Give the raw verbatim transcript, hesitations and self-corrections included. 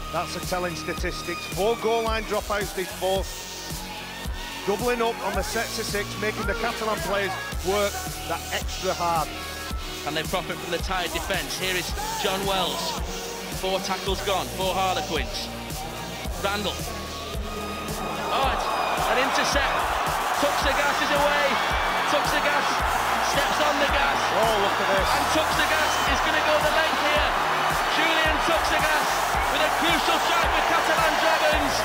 That's a telling statistics. Four goal line dropouts, these four. Doubling up on the sets of six, making the Catalan players work that extra hard. And they profit from the tired defence. Here is John Wells. Four tackles gone, four Harlequins. Randall. Oh, it's an intercept. Tuxegas is away. Tuxegas steps on the gas. Oh, look at this. And Tuxegas is going to go the length here. Julian Tuxegas with a crucial strike for Catalan Dragons.